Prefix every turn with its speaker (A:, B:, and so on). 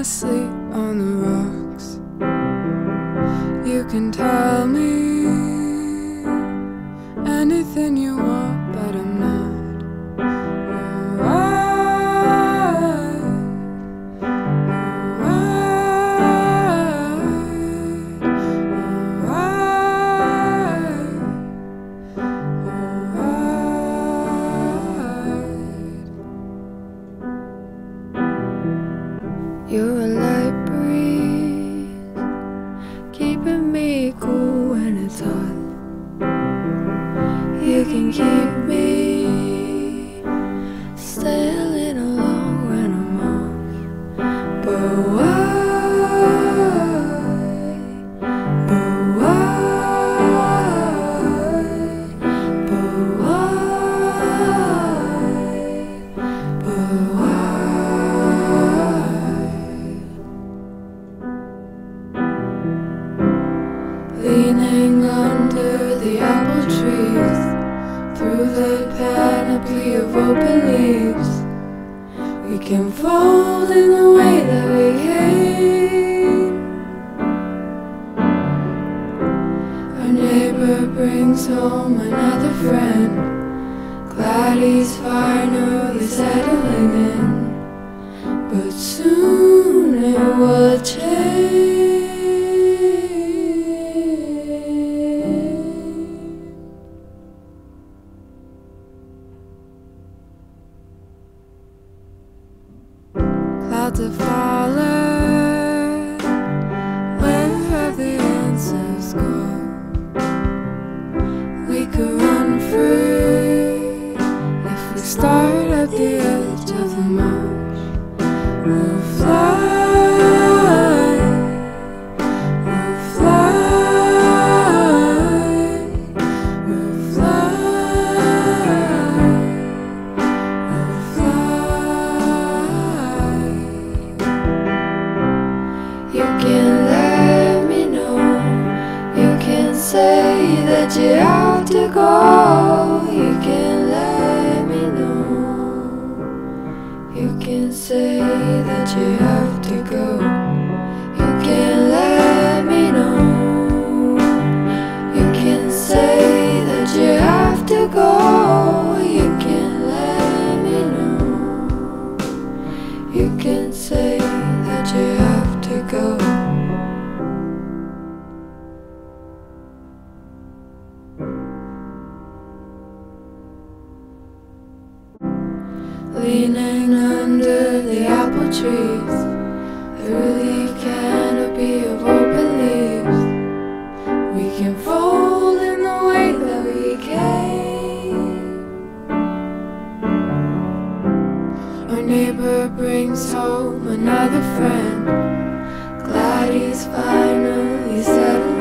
A: asleep on the rocks. You can tell me anything you want, but I'm not
B: You're a light breeze, keeping me cool when it's hot. You can keep me sailing along when I'm off. But leaning under the apple trees, through the panoply of open leaves, we can fold in the way that we came. Our neighbor brings home another friend, glad he's finally settling in, but soon it will change. Clouds are falling, where have the answers gone? We could run free if we start at the edge of the marsh. We'll fly, we'll fly, we'll fly, we'll fly. You can let me know, you can say that you have to go. You can let me know, you can say that you have to go. You can let me know, you can say that you have to go. You can let me know, you can say that you have to go. Leaning under the apple trees, through the canopy of open leaves, we can fold in the way that we came. Our neighbor brings home another friend, glad he's finally settled